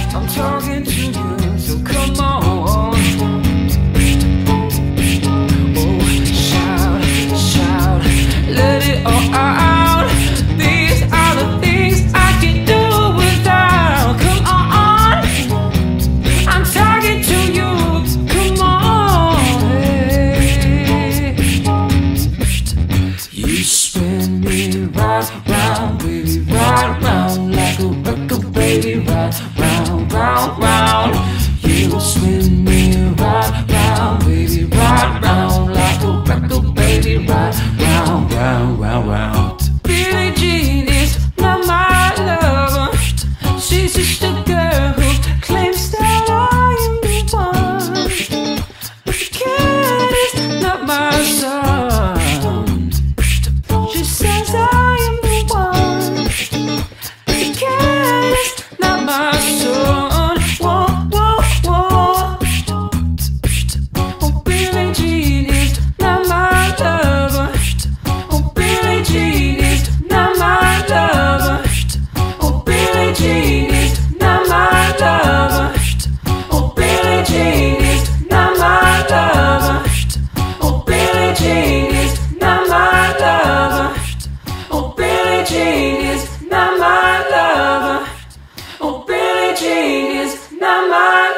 I'm talking to you, so come on. Oh, shout, shout, let it all out. These are the things I can do without. Come on, I'm talking to you, come on. Hey. You spin me right round, baby, right round like a record, baby, right round, round, round. You spin me right round, baby, right round like a record, baby, right round, round, round, round. Billie Jean is not my lover. She's just a girl who claims that I am the one. But the cat is not my son. She says I am the one. But the cat is not my son. Whoa, whoa, whoa. Oh, Billie Jean is not my lover. Oh, Billie Jean is not my lover. Oh, Billie Jean is not my lover. Oh, Billie Jean is not my lover. Oh, Billie Jean is not my lover. Oh, Billie Jean is not my lover. Oh, Billie Jean is not my